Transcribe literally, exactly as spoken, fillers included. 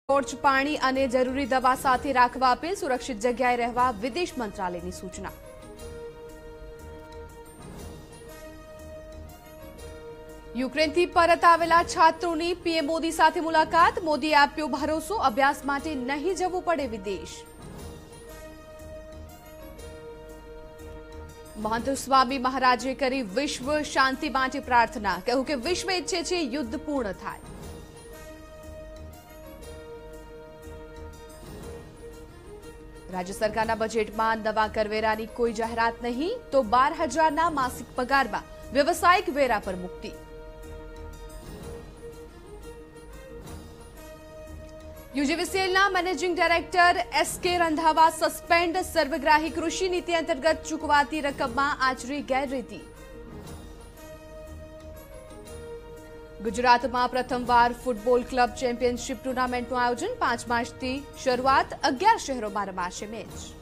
Torch પાણી અને જરૂરી દવા સાથે રાખવા અપીલ, સુરક્ષિત જગ્યાએ રહેવા વિદેશ મંત્રાલયની સૂચના। યુક્રેનથી પરત આવેલા છાત્રોની પીએમ મોદી સાથે મુલાકાત, મોદીએ આપ્યો ભરોસો, અભ્યાસ માટે નહીં જવું પડે વિદેશ। महंत स्वामी महाराजे करी विश्व शांति माटे प्रार्थना, कहूं कि विश्व इच्छे छे युद्ध पूर्ण थाय। राज्य सरकारना बजेटमां नवा करवेरानी कोई जाहेरात नहीं, तो बार हजारना मासिक पगारमां व्यवसायिक वेरा पर मुक्ति। यूजीवीसीएलना managing director SK Randhawa suspend, सर्वग्राही कृषि नीति अंतर्गत चूकवाती रकममां आचरी गैररीति। गुजरातमां प्रथमवार फूटबॉल क्लब चेम्पियनशीप टूर्नामेंटनुं आयोजन, पांच मार्चथी शरूआत, अगियार शहेरोमां रमाशे मैच।